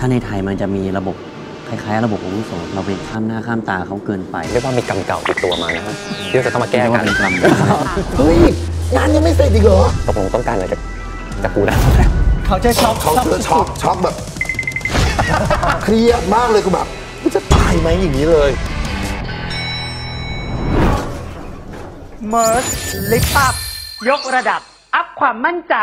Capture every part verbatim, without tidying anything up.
าในไทยมันจะมีระบบคล้ายๆระบบอาวุโสเราไปข้ามหน้าข้ามตาเขาเกินไปเรียกว่ามีกรรมเก่าติดตัวมานะที่จะต้องมาแก้กันเป็นกรรมเฮ้ยงานยังไม่เสร็จอีกเหรอตกลงต้องการอะไรจากจากกูนะเขาจะช็อกเขาจะช็อกช็อกแบบเครียดมากเลยกูแบบกูจะตายไหมอย่างนี้เลย Merge Lift Up ยกระดับอัพความมั่นใจ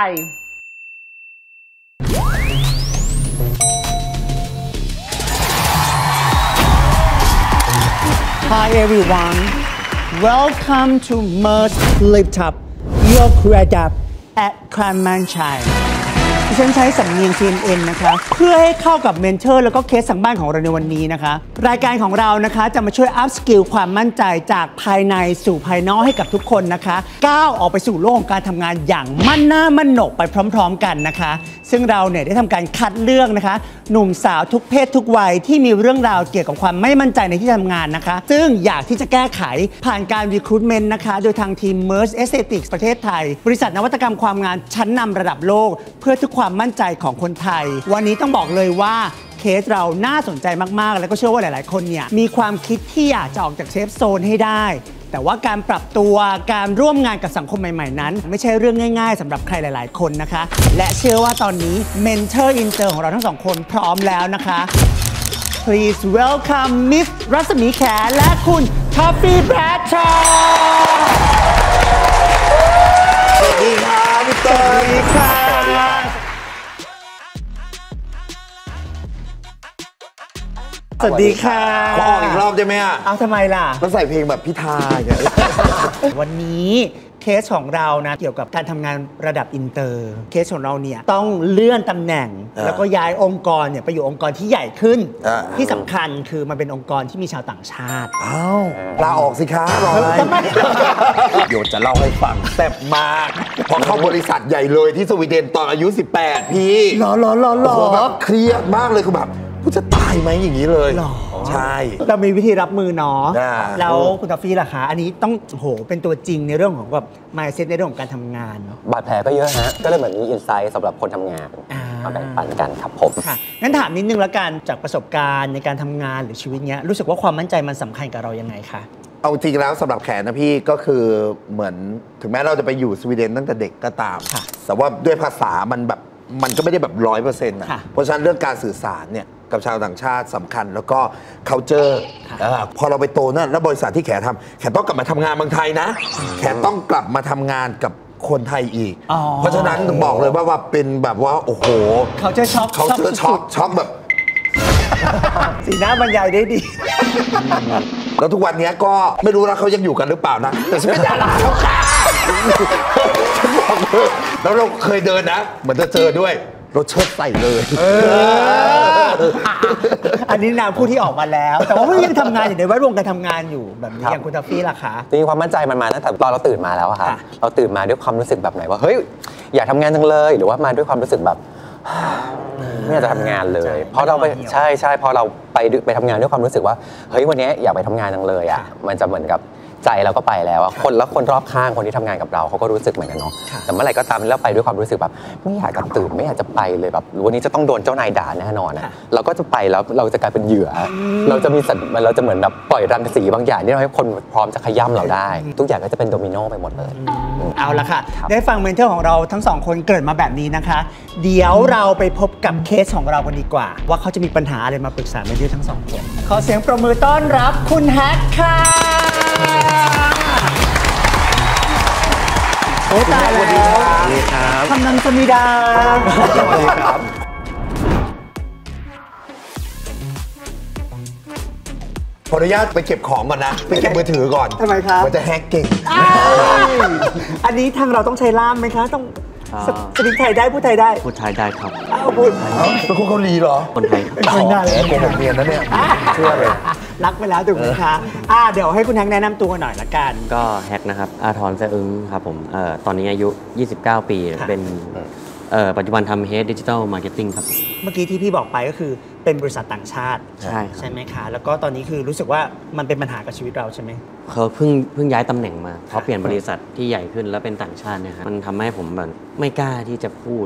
Hi everyone, welcome to Merge Lift Up ยกระดับ at ความมั่นใจดิฉันใช้สำเนียง ซี เอ็น เอ็น นะคะเพื่อให้เข้ากับเมนเทอร์แล้วก็เคสสังบ้านของเราในวันนี้นะคะรายการของเรานะคะจะมาช่วยอัพสกิลความมั่นใจจากภายในสู่ภายนอกให้กับทุกคนนะคะก้าวออกไปสู่โลกของการทำงานอย่างมั่นหน้ามั่นหนกไปพร้อมๆกันนะคะซึ่งเราเนี่ยได้ทำการคัดเลือกนะคะหนุ่มสาวทุกเพศทุกวัยที่มีเรื่องราวเกี่ยวกับความไม่มั่นใจในที่ทำงานนะคะซึ่งอยากที่จะแก้ไขผ่านการ recruitment นะคะโดยทางทีม Merge Aesthetics ประเทศไทยบริษัทนวัตกรรมความงามชั้นนำระดับโลกเพื่อทุกความมั่นใจของคนไทยวันนี้ต้องบอกเลยว่าเคสเราน่าสนใจมากๆแล้วก็เชื่อว่าหลายๆคนเนี่ยมีความคิดที่อยากจะออกจากเซฟโซนให้ได้แต่ว่าการปรับตัวการร่วมงานกับสังคมใหม่ๆนั้นไม่ใช่เรื่องง่ายๆสำหรับใครหลายๆคนนะคะและเชื่อว่าตอนนี้เมนเทอร์อินเตอร์ของเราทั้งสองคนพร้อมแล้วนะคะ Please welcome Miss รัศมีแขและคุณท็อปปี้แบรดชอว์สวัสดีครับพี่เตอร์สวัสดีค่ะสวัสดีค่ะขอออกอีกรอบได้ไหมอ่ะเอาทำไมล่ะต้องใส่เพลงแบบพิธาอย่างเงี้ยวันนี้เคสของเรานะเกี่ยวกับการทำงานระดับอินเตอร์เคสของเราเนี่ยต้องเลื่อนตำแหน่งแล้วก็ย้ายองค์กรเนี่ยไปอยู่องค์กรที่ใหญ่ขึ้นที่สำคัญคือมันเป็นองค์กรที่มีชาวต่างชาติอ้าวลาออกสิคะรออะไรเดี๋ยวจะเล่าให้ฟังแซ่บมากพอเข้าบริษัทใหญ่เลยที่สวีเดนตอนอายุสิบแปดพี่หรอหรอหรอหรอแบบเครียดมากเลยคือแบบกูจะตายไหมอย่างนี้เลยใช่เรามีวิธีรับมือเนาะแล้วคุณทอฟฟี่ล่ะคะอันนี้ต้องโหเป็นตัวจริงในเรื่องของแบบ mindset ในเรื่องของการทำงานบาดแผลก็เยอะฮะก็เลยเหมือนมีอินไซต์สำหรับคนทำงานมาแบ่งปันกันครับผมค่ะงั้นถามนิดนึงละกันจากประสบการณ์ในการทำงานหรือชีวิตเนี้ยรู้สึกว่าความมั่นใจมันสำคัญกับเรายังไงคะเอาจริงแล้วสำหรับแขนนะพี่ก็คือเหมือนถึงแม้เราจะไปอยู่สวีเดนตั้งแต่เด็กก็ตามแต่ว่าด้วยภาษามันแบบมันก็ไม่ได้แบบร้อยเปอร์เซ็นต์นะเพราะฉะนั้นเรื่องการสื่อสารเนี่ยกับชาวต่างชาติสำคัญแล้วก็ culture พอเราไปโตนั่นแล้วบริษัทที่แขทำแขต้องกลับมาทำงานเมืองไทยนะแขต้องกลับมาทำงานกับคนไทยอีกเพราะฉะนั้นบอกเลยว่าว่าเป็นแบบว่าโอ้โห culture shock culture shock ช็อกแบบสีหน้าบรรยายได้ดีแล้วทุกวันนี้ก็ไม่รู้นะเขายังอยู่กันหรือเปล่านะแต่ฉันเป็นดาราแล้วค่ะฉันบอกเลยแล้วเราเคยเดินนะเหมือนจะเจอด้วยเราเชิดใส่เลยอันนี้นางผู้ที่ออกมาแล้วแต่ว่ายังทำงานอยู่ในแวดวงการทำงานอยู่แบบนี้อย่างคุณทอฟฟี่ล่ะคะจริงความมั่นใจมันมาตั้งแต่ตอนเราตื่นมาแล้วค่ะเราตื่นมาด้วยความรู้สึกแบบไหนว่าเฮ้ยอยากทำงานจังเลยหรือว่ามาด้วยความรู้สึกแบบไม่อยากจะทำงานเลยเพราะเราไปใช่ใช่พอเราไปไปทำงานด้วยความรู้สึกว่าเฮ้ยวันนี้อยากไปทำงานจังเลยอ่ะมันจะเหมือนกับใจเราก็ไปแล้วคนแล้วคนรอบข้างคนที่ทำงานกับเราเขาก็รู้สึกเหมือนกันเนาะแต่เมื่อไหร่ก็ตามแล้วไปด้วยความรู้สึกแบบไม่อยากจะตื่นไม่อยากจะไปเลยแบบวันนี้จะต้องโดนเจ้านายด่าแน่นอนอ่ะเราก็จะไปแล้วเราจะกลายเป็นเหยื่อเราจะมีสัตว์เราจะเหมือนแบบปล่อยรังสีบางอย่างที่ทำให้คนพร้อมจะขย้ำเราได้ทุกอย่างก็จะเป็นโดมิโนไปหมดเลยเอาละค่ะได้ฟังเมนเทอร์ของเราทั้งสองคนเกิดมาแบบนี้นะคะเดี๋ยวเราไปพบกับเคสของเรากันดีกว่าว่าเขาจะมีปัญหาอะไรมาปรึกษาเมนเทอร์ทั้งสองคนขอเสียงปรบมือต้อนรับคุณแฮกค่ะโอ้ตายแล้วคำนันสมิดาสวัสดีครับขออนุญาตไปเก็บของก่อนนะไปเก็บมือถือก่อนทำไมครับมันจะแฮกเก่งอันนี้ทางเราต้องใช้ล่ามไหมคะต้องสปีกไทยได้พูดไทยได้พูดไทยได้ครับพูดเป็นคนเกาหลีเหรอคนไทยเป็นคนไทยโกหกเรียนนะเนี่ยเชื่อเลยรักไปแล้วถูกไหมคะอ่าเดี๋ยวให้คุณแฮกแนะนำตัวหน่อยละกันก็แฮกนะครับอาทร แซ่อึ้งครับผมเอ่อตอนนี้อายุยี่สิบเก้าปีเป็นเอ่อปัจจุบันทำ Head Digital Marketing ครับเมื่อกี้ที่พี่บอกไปก็คือเป็นบริษัทต่างชาติใช่ใช่ไหมคะแล้วก็ตอนนี้คือรู้สึกว่ามันเป็นปัญหากับชีวิตเราใช่ไหมเขาเพิ่งเพิ่งย้ายตำแหน่งมาเพราะเปลี่ยนบริษัทที่ใหญ่ขึ้นแล้วเป็นต่างชาติเนี่ยครับมันทำให้ผมแบบไม่กล้าที่จะพูด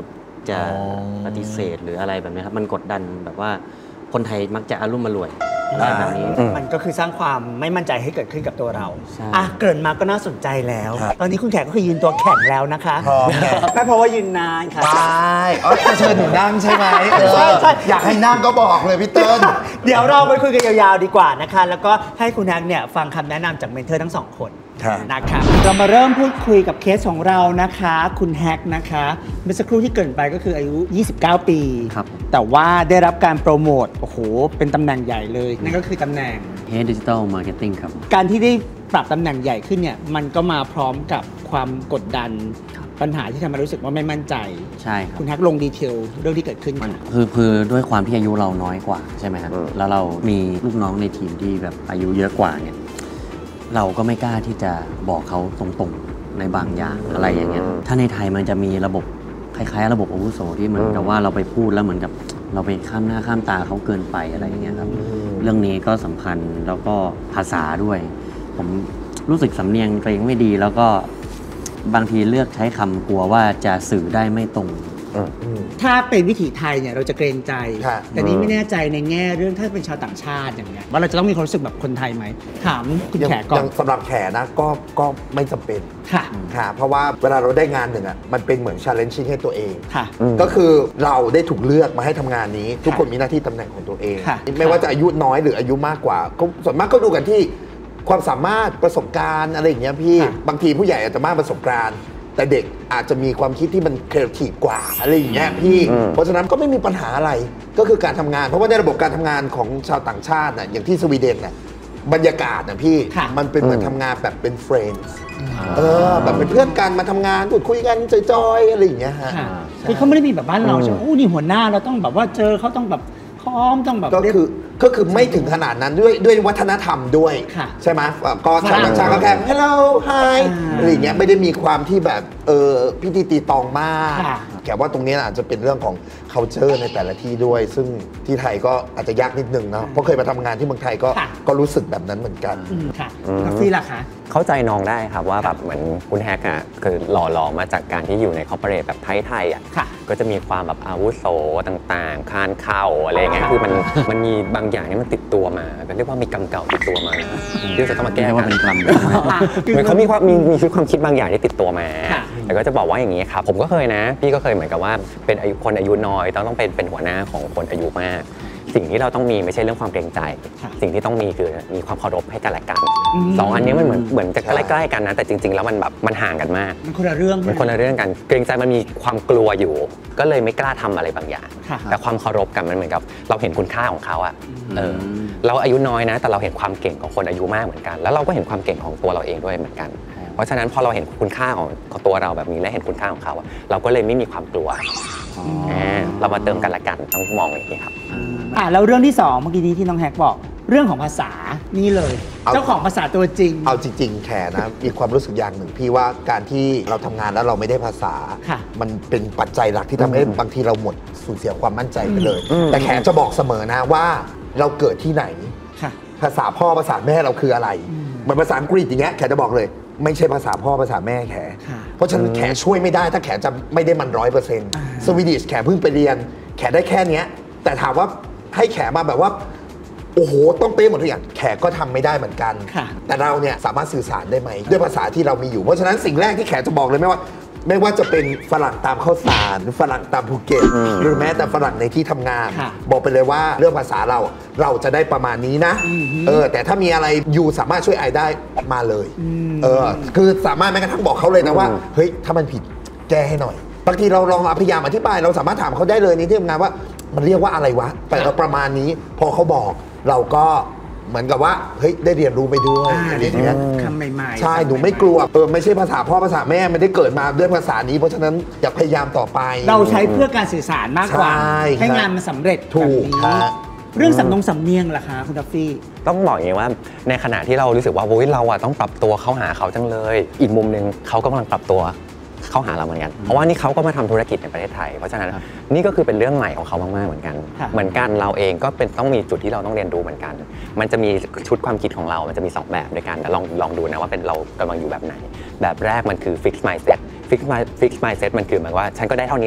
จะปฏิเสธหรืออะไรแบบนี้ครับมันกดดันแบบว่าคนไทยมักจะอารุ่มอร่วยอะไรแบบนี้มันก็คือสร้างความไม่มั่นใจให้เกิดขึ้นกับตัวเราใช่อ่ะเกิดมาก็น่าสนใจแล้ว ตอนนี้คุณแขกก็คือยืนตัวแข็งแล้วนะคะไม่เพราะว่ายืนนานค่ะใช่อ๋อเชิญหนูนั่งใช่ไหมใช่ใช่อยากให้นั่งก็บอกเลยพี่เติ้ลเดี๋ยวเราไปคุยกันยาวๆดีกว่านะคะแล้วก็ให้คุณแฮกเนี่ยฟังคำแนะนำจากเมนเทอร์ทั้งสองคนนะคะเรามาเริ่มพูดคุยกับเคสของเรานะคะคุณแฮกนะคะเมื่อสักครู่ที่เกริ่นไปก็คืออายุ ยี่สิบเก้า ปีแต่ว่าได้รับการโปรโมทโอ้โหเป็นตำแหน่งใหญ่เลยนั่นก็คือตำแหน่ง Head Digital Marketing ครับการที่ได้ปรับตำแหน่งใหญ่ขึ้นเนี่ยมันก็มาพร้อมกับความกดดันปัญหาที่ทำให้รู้สึกว่าไม่มั่นใจใช่ครับคุณแฮกลงดีเทลเรื่องที่เกิดขึ้นคือคือด้วยความที่อายุเราน้อยกว่าใช่ไหมครับแล้วเรามีลูกน้องในทีมที่แบบอายุเยอะกว่าเนี่ยเราก็ไม่กล้าที่จะบอกเขาตรงๆในบางอย่างอะไรอย่างเงี้ยถ้าในไทยมันจะมีระบบคล้ายๆระบบอาวุโสที่เหมือนกับว่าเราไปพูดแล้วเหมือนกับเราไปข้ามหน้าข้ามตาเขาเกินไปอะไรอย่างเงี้ยครับเรื่องนี้ก็สำคัญแล้วก็ภาษาด้วยผมรู้สึกสำเนียงตัวเองไม่ดีแล้วก็บางทีเลือกใช้คำกลัวว่าจะสื่อได้ไม่ตรงถ้าเป็นวิถีไทยเนี่ยเราจะเกรงใจแต่นี้ไม่แน่ใจในแง่เรื่องถ้าเป็นชาวต่างชาติอย่างเงี้ยว่าเราจะต้องมีความรู้สึกแบบคนไทยไหมถามคุณแขกก่อนสำหรับแขกนะก็ก็ไม่จำเป็นค่ะค่ะเพราะว่าเวลาเราได้งานหนึ่งอ่ะมันเป็นเหมือน challenging ให้ตัวเองค่ะก็คือเราได้ถูกเลือกมาให้ทำงานนี้ทุกคนมีหน้าที่ตำแหน่งของตัวเองไม่ว่าจะอายุน้อยหรืออายุมากกว่าส่วนมากก็ดูกันที่ความสามารถประสบการณ์อะไรอย่างเงี้ยพี่บางทีผู้ใหญ่อาจจะมากประสบการณ์แต่เด็กอาจจะมีความคิดที่มันครีเอทีฟกว่าอะไรอย่างเงี้ยพี่เพราะฉะนั้นก็ไม่มีปัญหาอะไรก็คือการทำงานเพราะว่าในระบบการทำงานของชาวต่างชาติน่ะอย่างที่สวีเดนน่ะบรรยากาศน่ะพี่มันเป็นเหมือนทำงานแบบเป็นเฟรนด์เออแบบเป็นเพื่อนกันมาทำงานพูดคุยกันจอยๆอะไรอย่างเงี้ยฮะคือเขาไม่ได้มีแบบบ้านเราใช่ไหมอู้นี่หัวหน้าเราต้องแบบว่าเจอเขาต้องแบบพร้อมต้องแบบก็คือก็คือไม่ถึงขนาดนั้นด้วยด้วยวัฒนธรรมด้วยใช่ไหมก็ชาวต่างชาติก็แค่ hello hi อะไรอย่างเงี้ยไม่ได้มีความที่แบบเออพิธีตีตองมากแกว่าตรงนี้อาจจะเป็นเรื่องของ culture ในแต่ละที่ด้วยซึ่งที่ไทยก็อาจจะยากนิดนึงนะเพราะเคยมาทำงานที่เมืองไทยก็ก็รู้สึกแบบนั้นเหมือนกันค่ะกาแฟล่ะคะเข้าใจน้องได้ครับว่าแบบเหมือนคุณแฮกอ่ะคือหล่อหลอมมาจากการที่อยู่ในคอร์ปอเรทแบบไทยๆอ่ะก็จะมีความแบบอาวุโสต่างๆคานเข่าอะไรเงี้ยคือมันมันมีบางอย่างที่มันติดตัวมาเรียกว่ามีกรรมเก่าติดตัวมาที่จะต้องมาแก้ว่าเป็นกรรมเหมือนเขามีความมีมีชุดความคิดบางอย่างที่ติดตัวมาแต่ก็จะบอกว่าอย่างนี้ครับผมก็เคยนะพี่ก็เคยเหมือนกับว่าเป็นอายุคนอายุน้อยต้องต้องเป็นเป็นหัวหน้าของคนอายุมากสิ่งที่เราต้องมีไม่ใช่เรื่องความเกรงใจสิ่งที่ต้องมีคือมีความเคารพให้กันและกันสองอันนี้มันเหมือนเหมือนจะใกล้ๆกันนะแต่จริงๆแล้วมันแบบมันห่างกันมากมันคนละเรื่องมันคนละเรื่องกันเกรงใจมันมีความกลัวอยู่ก็เลยไม่กล้าทำอะไรบางอย่างแต่ความเคารพกันมันเหมือนกับเราเห็นคุณค่าของเขาอะเออเราอายุน้อยนะแต่เราเห็นความเก่งของคนอายุมากเหมือนกันแล้วเราก็เห็นความเก่งของตัวเราเองด้วยเหมือนกันเพราะฉะนั้นพอเราเห็นคุณค่าของตัวเราแบบนี้และเห็นคุณค่าของเขาเราก็เลยไม่มีความกลัวเรามาเติมกันละกันต้องมองอย่างนี้ครับอ่าแล้วเรื่องที่สองเมื่อกี้นี้ที่น้องแฮกบอกเรื่องของภาษานี่เลยเจ้าของภาษาตัวจริงเอาจริงๆแขนะมีความรู้สึกอย่างหนึ่งพี่ว่าการที่เราทำงานแล้วเราไม่ได้ภาษามันเป็นปัจจัยหลักที่ทำให้บางทีเราหมดสูญเสียความมั่นใจไปเลยแต่แขจะบอกเสมอนะว่าเราเกิดที่ไหนภาษาพ่อภาษาแม่เราคืออะไรเหมือนภาษาอังกฤษอย่างเงี้ยแขจะบอกเลยไม่ใช่ภาษาพ่อภาษาแม่แขเพราะฉะนั้นแขช่วยไม่ได้ถ้าแขจะไม่ได้มันร้อยเปอร์เซ็นต์สวีดิชแขเพิ่งไปเรียนแขได้แค่เนี้ยแต่ถามว่าให้แขมาแบบว่าโอ้โหต้องเป๊ะหมดทุกอย่างแขก็ทำไม่ได้เหมือนกันแต่เราเนี่ยสามารถสื่อสารได้ไหมด้วยภาษาที่เรามีอยู่เพราะฉะนั้นสิ่งแรกที่แขจะบอกเลยไม่ว่าไม่ว่าจะเป็นฝรั่งตามข้าวสารฝรั่งตามภูเก็ตหรือแม้แต่ฝรั่งในที่ทำงานบอกไปเลยว่าเรื่องภาษาเราเราจะได้ประมาณนี้นะเออแต่ถ้ามีอะไรอยู่สามารถช่วยไอได้มาเลยเออคือสามารถแม้กระทั่งบอกเขาเลยนะว่าเฮ้ยถ้ามันผิดแก้ให้หน่อยบางทีเราลองพยายามอธิบายเราสามารถถามเขาได้เลยในที่ทำงานว่ามันเรียกว่าอะไรวะแต่ประมาณนี้พอเขาบอกเราก็เหมือนกับว่าเฮ้ยได้เรียนรู้ไปด้วยอะไรอย่างเงี้ยคำใหม่ๆใช่หนูไม่กลัวเออไม่ใช่ภาษาพ่อภาษาแม่ไม่ได้เกิดมาด้วยภาษานี้เพราะฉะนั้นอย่าพยายามต่อไปเราใช้เพื่อการสื่อสารมากกว่าให้งานมันสำเร็จถูกเรื่องสำนงสำเนียงล่ะคะคุณดัฟฟี่ต้องบอกอย่างนี้ว่าในขณะที่เรารู้สึกว่าโอ้ยเราอะต้องปรับตัวเข้าหาเขาจังเลยอีกมุมนึงเขากำลังปรับตัวเข้าหาเราเหมือนกันเพราะว่านี่เขาก็มาทำธุรกิจในประเทศไทยเพราะฉะนั้นนี่ก็คือเป็นเรื่องใหม่ของเขามากๆเหมือนกันเหมือนกันเราเองก็เป็นต้องมีจุดที่เราต้องเรียนรู้เหมือนกันมันจะมีชุดความคิดของเรามันจะมีสองแบบด้วยกันลองลองดูนะว่าเป็นเรากำลังอยู่แบบไหนแบบแรกมันคือ fixed mindset fixed mindset มันคือหมายว่าฉันก็ได้เท่านี้แหละ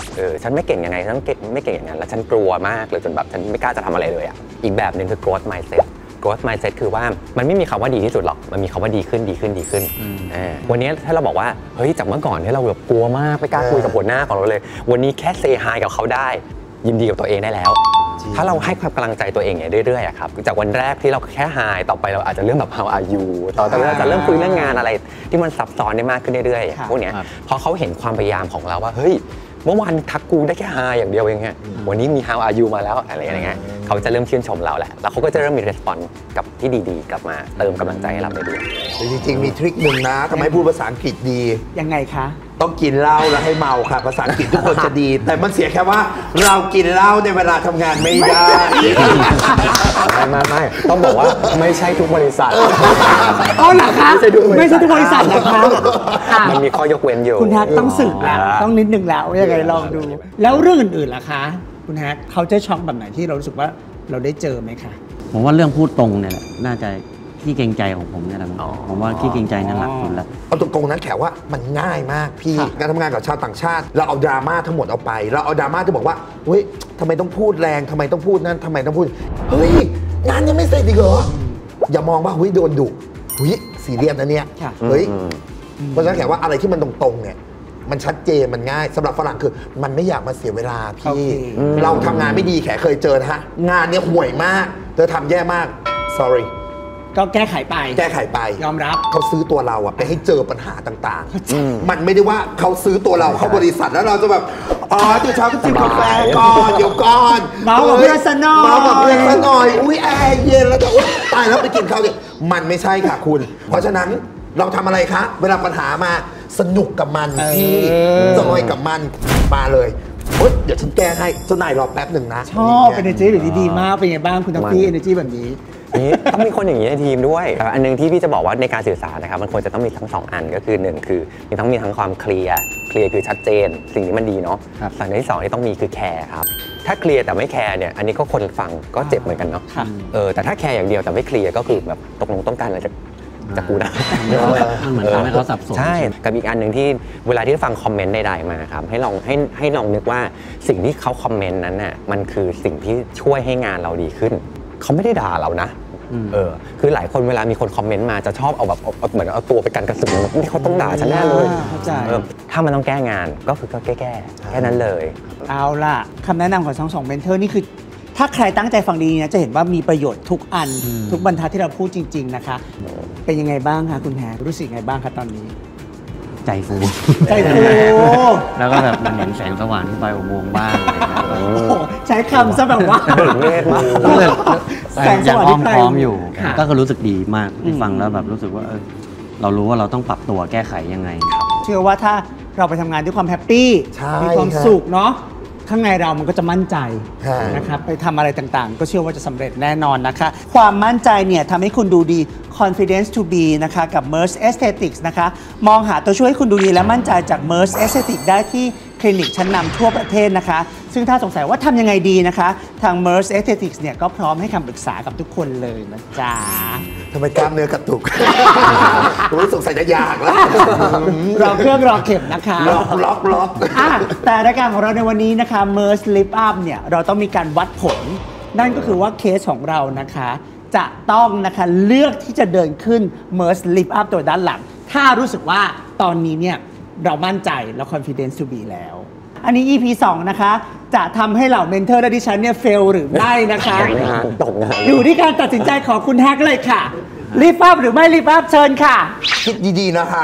เออฉันไม่เก่งยังไงฉันไม่เก่งอย่างนั้นแล้วฉันกลัวมากเลยจนแบบฉันไม่กล้าจะทำอะไรเลยอ่ะอีกแบบหนึ่งคือ growth mindset growth mindset คือว่ามันไม่มีคำว่าดีที่สุดหรอกมันมีคำว่าดีขึ้นดีขึ้นดีขึ้นวันนี้ถ้าเราบอกว่าเฮ้ยจากเมื่อก่อนที่เราแบบกลัวมากไม่กล้าคุยกับหัวหน้าของเราเลยวันนี้แค่เซฮายกับเขาได้ยินดีกับตัวเองได้แล้วถ้าเราให้ความกำลังใจตัวเองเนี่ยเรื่อยๆครับจากวันแรกที่เราแค่ไฮต่อไปเราอาจจะเริ่มแบบ how are you ต่อไปเราจะเริ่มคุยเรื่องงานอะไรที่มันซับซ้อนได้มากขึ้นเรื่อยๆพวกเนี้ยพอเขาเห็นความพยายามของเราว่าเฮ้ยเมื่อวานทักกูได้แค่ไฮอย่างเดียวเองฮะวันนี้มี how are you มาแล้วอะไรอย่างเงี้ยเขาจะเริ่มชื่นชมเราแหละแล้วเขาก็จะเริ่มมี response กับที่ดีๆกลับมาเติมกำลังใจให้เราได้ด้วยจริงๆมีทริคหนึ่งนะทำไมพูดภาษาอังกฤษดียังไงคะต้องกินเหล้าแล้วให้เมาค่ะภาษาอังกฤษทุกคนจะดีแต่มันเสียแค่ว่าเรากินเหล้าในเวลาทำงานไม่ได้ไม่ไม่ไม่ต้องบอกว่าไม่ใช่ทุกบริษัทอ๋อเหรอคะไม่ใช่ทุกบริษัทเหรอคะมันมีข้อยกเว้นอยู่คุณแฮกต้องสึกแล้วต้องนิดนึงแล้วยังไงลองดูแล้วเรื่องอื่นๆล่ะคะคุณแฮกเขาจะช็อกแบบไหนที่เรารู้สึกว่าเราได้เจอไหมคะผมว่าเรื่องพูดตรงเนี่ยแหละน่าจะขี้เกรงใจของผมเนี่ยแหละผมว่าขี้เกรงใจนั่นหลักสุดแล้วเอาตรงๆนั้นแขกว่ามันง่ายมากพี่การทำงานกับชาวต่างชาติเราเอาดราม่าทั้งหมดเอาไปเราเอาดราม่าที่บอกว่าเฮ้ยทำไมต้องพูดแรงทำไมต้องพูดนั่นทำไมต้องพูดเฮ้ยงานยังไม่เสร็จอีกเหรออย่ามองว่าเฮ้ยโดนดุเฮ้ยซีเรียสนะเนี่ยเฮ้ยเพราะฉะนั้นแขกว่าอะไรที่มันตรงๆเนี่ยมันชัดเจนมันง่ายสำหรับฝรั่งคือมันไม่อยากมาเสียเวลาพี่เราทำงานไม่ดีแขกเคยเจอนะฮะงานเนี่ยห่วยมากเธอทำแย่มาก sorry ก็แก้ไขไปแก้ไขไปยอมรับเขาซื้อตัวเราอะไปให้เจอปัญหาต่างๆมันไม่ได้ว่าเขาซื้อตัวเราเข้าบริษัทแล้วเราจะแบบอ๋อเดี๋ยวเช้าก็จิบกาแฟก่อนเดี๋ยวก่อนเมากับเพื่อนซะหน่อยเมากับเพื่อนซะหน่อยอุ้ยแอร์เย็นแล้วจะอุ้ยตายแล้วไปกินข้าวเนี่ยมันไม่ใช่ค่ะคุณเพราะฉะนั้นเราทำอะไรคะเวลาปัญหามาสนุกกับมันที่จอยกับมันมาเลยเดี๋ยวฉันแก้ให้เจ้านายรอแป๊บหนึ่งนะชอบเป็น energy แบบดีมากเป็นไงบ้างคุณท็อปปี้ energy แบบนี้นี่ต้องมีคนอย่างนี้ในทีมด้วยอันนึงที่พี่จะบอกว่าในการสื่อสารนะครับมันควรจะต้องมีทั้งสองอันก็คือหนึ่งคือมีทั้งมีทั้งความเคลียร์เคลียร์คือชัดเจนสิ่งนี้มันดีเนาะสิ่งที่สองที่ต้องมีคือแคร์ครับถ้าเคลียร์แต่ไม่แคร์เนี่ยอันนี้ก็คนฟังก็เจ็บเหมือนกันเนาะเออแต่ถ้าแคร์อย่างเดียวแต่ไม่เคลียร์ก็คือแบบตกลงต้องการอะไรจากจากกูนะเหมือนทำให้เขาสับสนใช่กับอีกอันหนึ่งที่เวลาที่ฟังคอมเมนต์ใดๆมาครับให้ลองให้ให้ลองนึกว่าสิ่งที่เขาคอมเมนต์นั้นน่ะมันคือสิ่งที่ช่วยให้งานเราดีขึ้นเขาไม่ได้ด่าเรานะเออคือหลายคนเวลามีคนคอมเมนต์มาจะชอบเอาแบบเหมือนเอาตัวไปกันกระสุนนี่เขาต้องด่าฉันแน่เลยถ้ามันต้องแก้งานก็คือก็แก้แก้แค่นั้นเลยเอาล่ะคำแนะนำของทั้งสองเมนเทอร์นี่คือถ้าใครตั้งใจฟังดีเนี่ยจะเห็นว่ามีประโยชน์ทุกอันทุกบรรทัดที่เราพูดจริงๆนะคะเป็นยังไงบ้างคะคุณแฮรู้สึกยังไงบ้างคะตอนนี้ใจฟูใจฟูแล้วก็แบบมันเห็นแสงสว่างที่ปลายอุโมงค์บ้างใช้คำซะแบบว่าเมฆมากแสงสว่างที่พร้อมอยู่ก็คือรู้สึกดีมากที่ฟังแล้วแบบรู้สึกว่าเออเรารู้ว่าเราต้องปรับตัวแก้ไขยังไงเชื่อว่าถ้าเราไปทำงานด้วยความแฮปปี้มีความสุขเนาะข้างในเรามันก็จะมั่นใจนะครับไปทำอะไรต่างๆก็เชื่อว่าจะสำเร็จแน่นอนนะคะความมั่นใจเนี่ยทำให้คุณดูดี confidence to be นะคะกับ Merz Aesthetics นะคะมองหาตัวช่วยให้คุณดูดีและมั่นใจจาก Merz Aesthetics ได้ที่คลินิกชั้นนำทั่วประเทศนะคะซึ่งถ้าสงสัยว่าทำยังไงดีนะคะทาง Merz Aesthetics เนี่ยก็พร้อมให้คำปรึกษากับทุกคนเลยนะจ๊ะทำไมกล้ามเนื้อกระตุกรู้สงสัยจะยากแล้วรอเครื่องรอเข็มนะคะล็อกล็อกล็อกแต่รายการของเราในวันนี้นะคะ Merz Lift Up เนี่ยเราต้องมีการวัดผลนั่นก็คือว่าเคสของเรานะคะจะต้องนะคะเลือกที่จะเดินขึ้น Merz Lift Up ตัวด้านหลังถ้ารู้สึกว่าตอนนี้เนี่ยเรามั่นใจแล้ว confidence to be แล้วอันนี้ อี พี สองนะคะจะทำให้เหล่าเมนเทอร์และดิฉันเนี่ยเฟลหรือไม่นะคะอยู่ที่การตัดสินใจของคุณแฮกเลยค่ะรีบอัพหรือไม่รีบอัพเชิญค่ะคิดดีๆนะคะ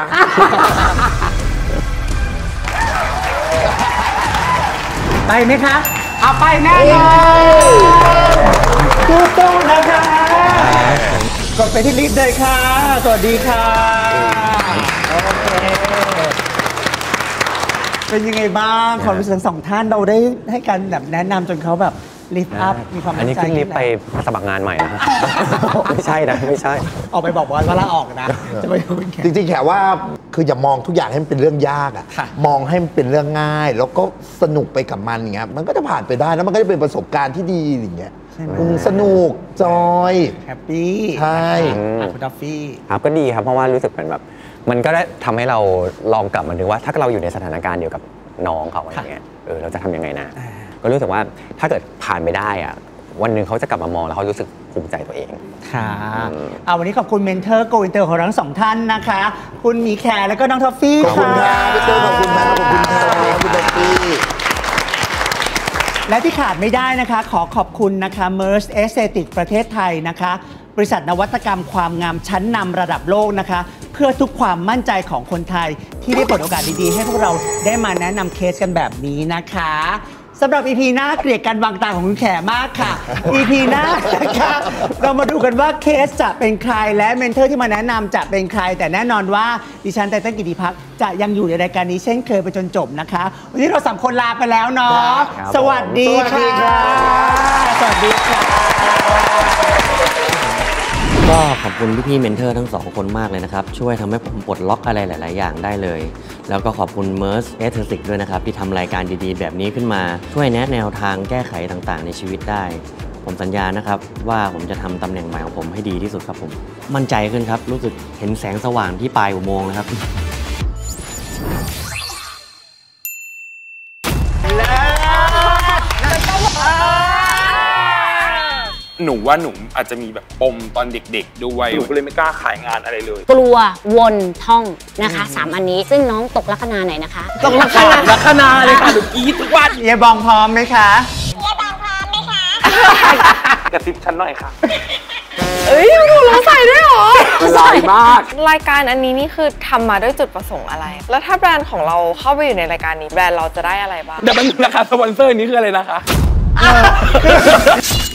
ไปไหมคะเอาไปแน่เลยตู้ๆนะคะกดไปที่ลิฟต์เลยค่ะสวัสดีค่ะโอเคเป็นยังไงบ้างความรู้สึกสองท่านเราได้ให้การแบบแนะนำจนเขาแบบลิฟต์อัพมีความมั่นใจอันนี้ขึ้นลิฟต์ไปสมัครงานใหม่นะไม่ใช่นะไม่ใช่ออกไปบอกว่าลาออกนะจะไปจริงๆแค่ว่าคืออย่ามองทุกอย่างให้มันเป็นเรื่องยากอ่ะมองให้มันเป็นเรื่องง่ายแล้วก็สนุกไปกับมันอย่างเงี้ยมันก็จะผ่านไปได้แล้วมันก็จะเป็นประสบการณ์ที่ดีอย่างเงี้ยสนุกจอยแฮปปี้ใช่คุณดัฟฟี่ครับก็ดีครับเพราะว่ารู้สึกเป็นแบบมันก็ได้ทำให้เราลองกลับมาดูว่าถ้าเราอยู่ในสถานการณ์เดียวกับน้องเขาอะไรเงี้ยเออเราจะทำยังไงนะก็รู้สึกว่าถ้าเกิดผ่านไปได้อะวันหนึ่งเขาจะกลับมามองแล้วเขารู้สึกภูมิใจตัวเองค่ะเอาวันนี้ขอบคุณเมนเทอร์โกอินเตอร์ของเราทั้งสองท่านนะคะคุณหมีแขแล้วก็น้องทอฟฟี่ค่ะขอบคุณค่ะเมนเทอร์ขอบคุณค่ะขอบคุณค่ะคุณทอฟฟี่และที่ขาดไม่ได้นะคะขอขอบคุณนะคะ Merz Aesthetic ประเทศไทยนะคะบริษัทนวัตกรรมความงามชั้นนำระดับโลกนะคะเพื่อทุกความมั่นใจของคนไทยที่ได้เปิดโอกาสดีๆให้พวกเราได้มาแนะนำเคสกันแบบนี้นะคะสำหรับ อี พี หน้าเกลียดการวางตาของคุณแขมากค่ะ อี พี หน้านะคะเรามาดูกันว่าเคสจะเป็นใครและเมนเทอร์ที่มาแนะนำจะเป็นใครแต่แน่นอนว่าดิฉันไตเติ้ลกิติพักจะยังอยู่ในรายการนี้เช่นเคยไปจนจบนะคะวันนี้เราสามคนลาไปแล้วเนาะสวัสดีค่ะสวัสดีค่ะก็ขอบคุณพี่ๆเมนเทอร์ทั้งสองคนมากเลยนะครับช่วยทำให้ผมปลดล็อกอะไรหลายๆอย่างได้เลยแล้วก็ขอบคุณ Merz Aesthetic ด้วยนะครับที่ทำรายการดีๆแบบนี้ขึ้นมาช่วยแนะแนวทางแก้ไขต่างๆในชีวิตได้ผมสัญญานะครับว่าผมจะทำตำแหน่งใหม่ของผมให้ดีที่สุดครับผมมั่นใจขึ้นครับรู้สึกเห็นแสงสว่างที่ปลายอุโมงค์นะครับหนูว่าหนูอาจจะมีแบบปมตอนเด็กๆด้วยหนูก็เลยไม่กล้าขายงานอะไรเลยกลัววนท่องนะคะสามอันนี้ซึ่งน้องตกลัคนาไหนนะคะตกลัคนาลัคนาเลยค่ะหนูกรี๊ดทุกวันเยบองพร้อมไหมคะเยบองพร้อมไหมคะกระซิบฉันหน่อยค่ะเอ้ยหนูรู้ใส่ด้วยหรอลายมากรายการอันนี้นี่คือทำมาด้วยจุดประสงค์อะไรแล้วถ้าแบรนด์ของเราเข้าไปอยู่ในรายการนี้แบรนด์เราจะได้อะไรบ้างแต่มันราคาสปอนเซอร์นี้คืออะไรนะคะ